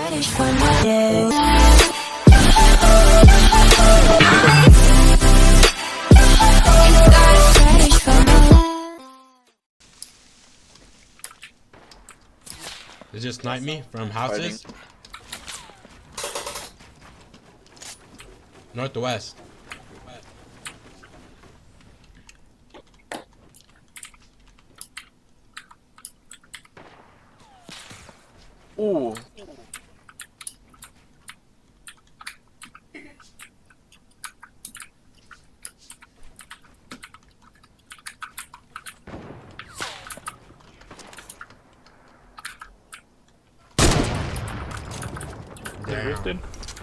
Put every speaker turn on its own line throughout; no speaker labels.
They just sniped me from houses. North to west.
Ooh.
Damn.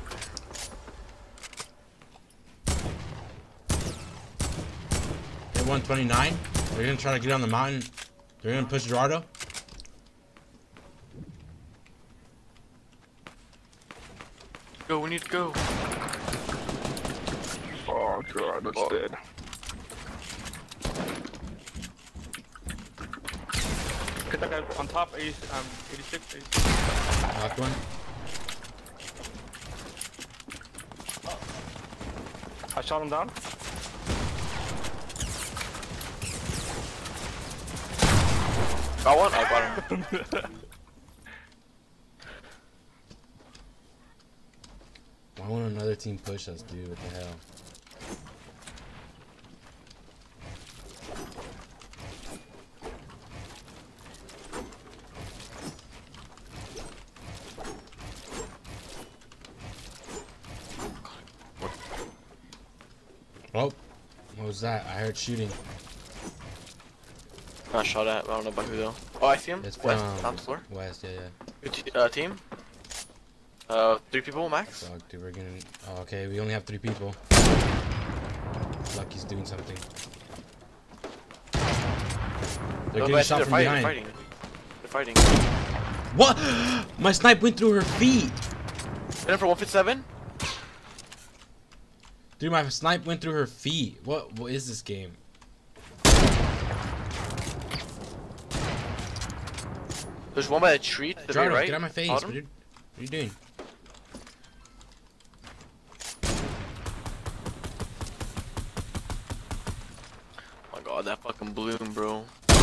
Hit 129. They're gonna try to get on the mountain. They're gonna push Gerardo.
Go, we need to go.
Oh god, that's dead. Get that guy on top, 86.
Knocked one.
I shot him down.
Got one? I got him.
Why won't another team push us, dude? What the hell? Oh, what was that? I heard shooting.
Not shot at, I don't know by who though. Oh, I see him.
It's
West,
from
top floor.
West, yeah.
Good team. 3 people max.
Fuck, dude, we're gonna. Oh, okay, we only have 3 people. Lucky's doing something. They're getting shot from behind.
They're fighting.
What? My snipe went through her feet.
Hit him for 157.
Dude, my snipe went through her feet. What is this game?
There's one by the tree to the very
Gerardo,
right.
get out of my face,
Bottom.
dude. What are you doing?
Oh my god, that fucking bloom, bro.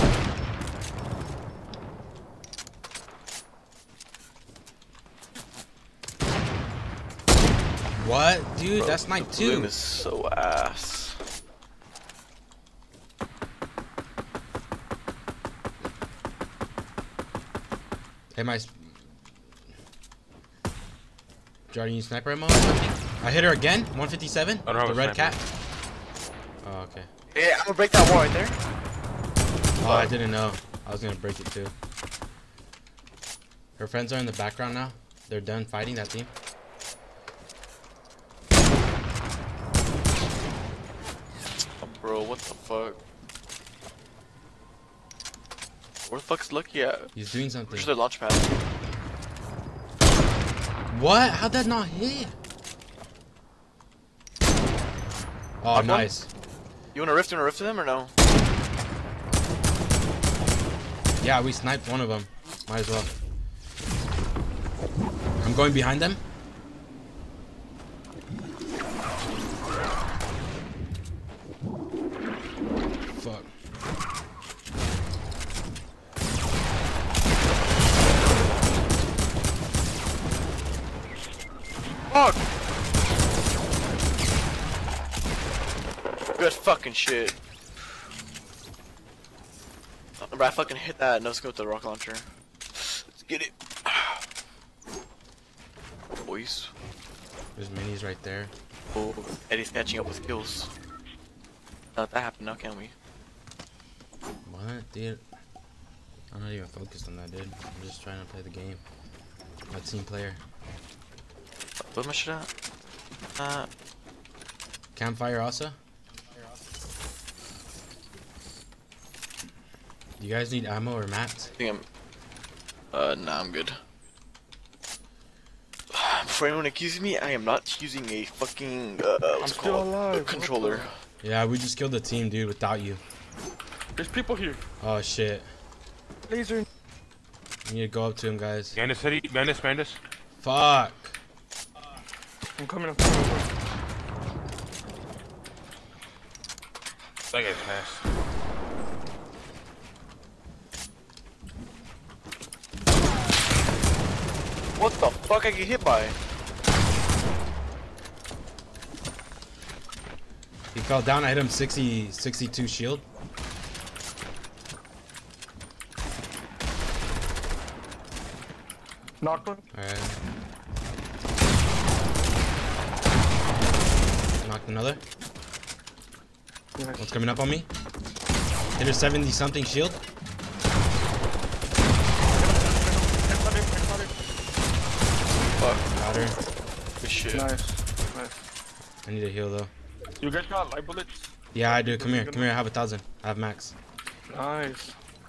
What? Dude,
Bro,
that's snipe
the
too.
bloom is so ass.
Hey, my... Gerardo, you need sniper ammo or something? I hit her again. 157.
I don't have
the
a
red
sniper.
cat. Oh, okay.
Yeah, I'm gonna break that wall right there.
Oh, I didn't know. I was gonna break it too. Her friends are in the background now. They're done fighting that team.
Oh, bro, what the fuck? Where the fuck's Lucky at?
He's doing something.
Where's their launch pad?
What? How'd that not hit? Oh,
Knocked one?
nice.
You wanna rift to them or no?
Yeah, we sniped one of them. Might as well. I'm going behind them. Fuck.
Fuck! Good fucking shit. Bro, I fucking hit that no scope with the rocket launcher. Let's get it. Boys.
There's minis right there.
Oh, Eddie's catching up with kills. Let that happen now, can we?
What, dude? I'm not even focused on that, dude. I'm just trying to play the game. I'm a team player.
Where's my shit at?
Campfire also? You guys need ammo or mats?
I think I'm... nah, I'm good. Before anyone accuses me, I am not using a fucking, what's it called? A controller.
Yeah, we just killed the team, dude, without you.
There's people here.
Oh, shit.
Laser.
We need to go up to him, guys.
Bandit city. Bandit.
Fuck.
I'm coming. I'm coming.
That guy's passed.
What the fuck I get hit by?
He fell down. I hit him 62 shield.
Knocked one.
Alright. Knocked another.
Nice.
One's coming up on me. Hit her 70 something shield.
Fuck.
Got her.
Good shit.
Nice. Nice.
I need a heal though.
You guys got light bullets?
Yeah, I do. Come here. Come here. I have 1,000. I have max.
Nice.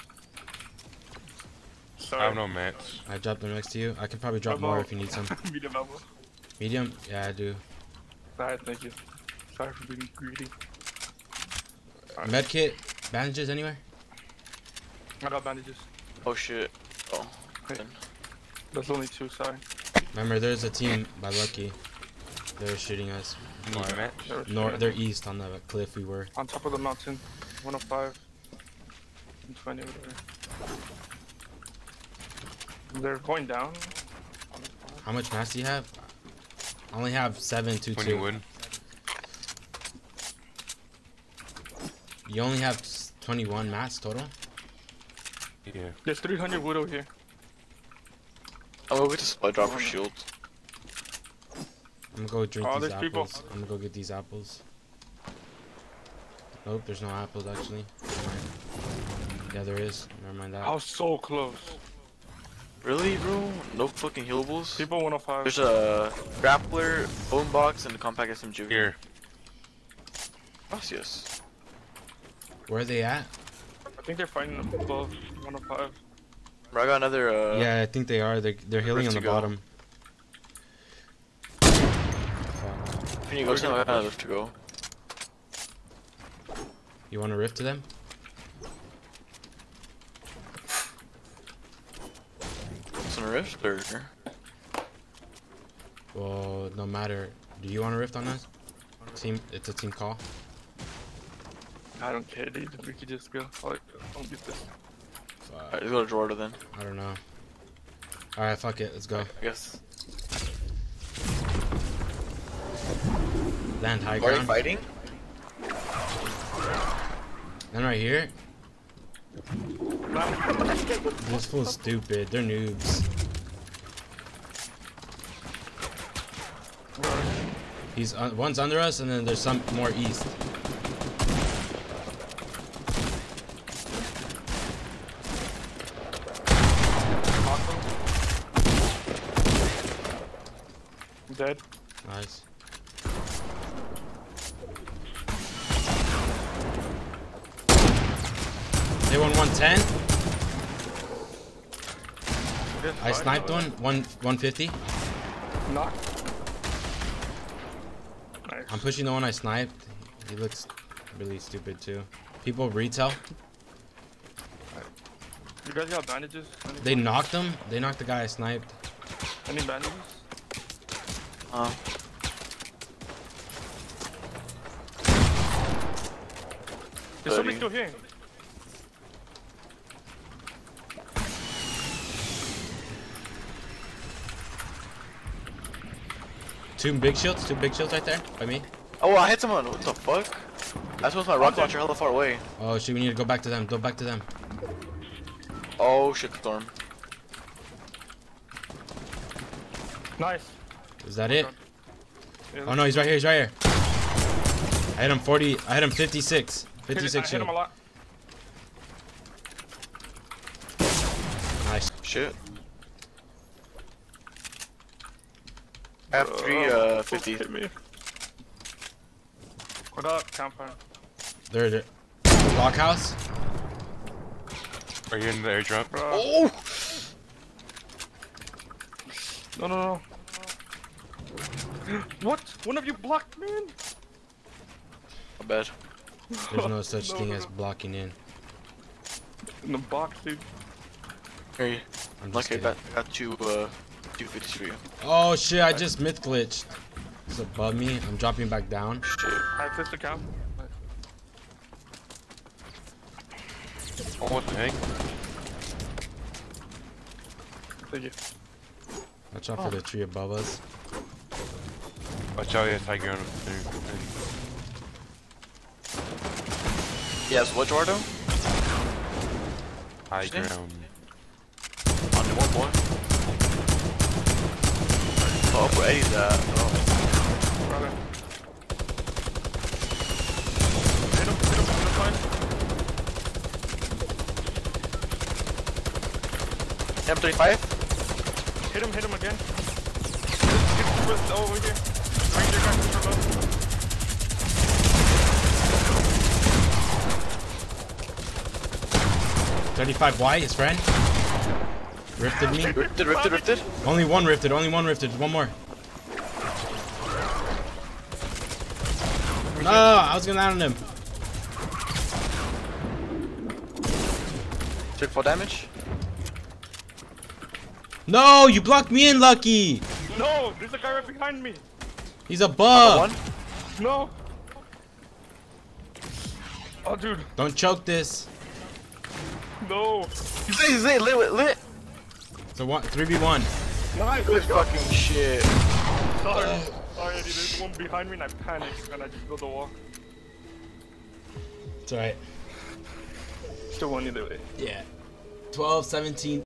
Sorry.
I have no mats.
I dropped them next to you. I can probably drop
Ammo.
more if you need some.
Medium ammo.
Medium? Yeah, I do.
Alright, thank you. Sorry for being greedy. Alright.
Medkit, bandages anywhere?
I got bandages.
Oh shit. Oh.
Hey. There's only 2, sorry.
Remember, there's a team by Lucky. They're shooting us.
No mats.
They're east on the cliff we were.
On top of the mountain. 105. 120, whatever. They're going down.
How much mass do you have? I only have 722.
20 wood.
You only have 21 mass total?
Yeah.
There's 300 wood over here.
I'm gonna go get the supply drop for shields.
I'm gonna go drink
Oh,
these
there's people.
apples. I'm gonna go get these apples. Nope, there's no apples actually. Never mind. Yeah, there is. Never mind that.
I was so close.
Really, bro? No fucking healables?
People 105.
There's a grappler, bone box, and a compact SMG.
Here.
Gracias.
Where are they at?
I think they're fighting above 105.
Bro, I got another,
Yeah, I think they are. They're healing on
to
the
go.
bottom. Fuck.
Can you go to them? I got another lift to go.
You want to rift to them?
It's on a rift, or?
Well, no matter. Do you want to rift on us? Team, it's a team call.
I don't care, dude. We could just go. Like, don't get this.
Fuck.
Alright, let's go to Jordan then.
I don't know. Alright, fuck it. Let's go.
I guess.
Land high
Are they
ground.
fighting?
Then right here. This fool's stupid. They're noobs. He's one's under us, and then there's some more east.
Dead.
Nice. They won 110. I sniped one 150.
Knock. Nice.
I'm pushing the one I sniped. He looks really stupid too. People retail.
You guys got bandages?
They knocked him. They knocked the guy I sniped.
Any bandages? There's somebody still here.
Two big shields right there by me.
Oh, I hit someone. What the fuck? I suppose my rocket launcher hella far away.
Oh shit, we need to go back to them. Go back to them.
Oh shit, storm.
Nice.
Is that it?
Yeah,
Oh no, he's right here. He's right here. I hit him 40. I hit him 56. 56
I hit
shield.
him a lot.
Nice.
Shit. I have three, 50.
Hit me. What up, campfire?
They're blockhouse.
Are you in the airdrop?
Oh!
No, no, no. What? One of you blocked, man?
My bad.
There's no such
No,
thing
no,
as
no.
blocking in.
In the box, dude.
Hey,
I'm just
lucky I
kidding.
got two, 253.
Oh shit, I just myth glitched. It's above me. I'm dropping back down.
Shit.
I fixed the cap.
Oh, what the heck?
Thank you.
Watch out for the tree above us.
Watch out, yes, high ground.
Yes, what, Eduardo?
High
Snake?
ground.
On the one boy. Oh, where Eddie's at? Oh.
Brother. Hit him, fine.
M35?
Hit him again. Hit over here. Ranger guy, super low.
35 white, his friend. Rifted me.
Rifted.
Only one rifted, One more. No, I was gonna land on him.
Took 4 damage.
No, you blocked me in, Lucky.
No, there's a guy right behind me.
He's above.
One.
No. Oh, dude.
Don't choke this.
No.
He's lit.
It's a 3v1.
Nice.
Good fucking shit.
Sorry, Eddie. There's one behind me and I panicked and I just built a wall.
It's alright.
Still won either way.
Yeah. 12, 17.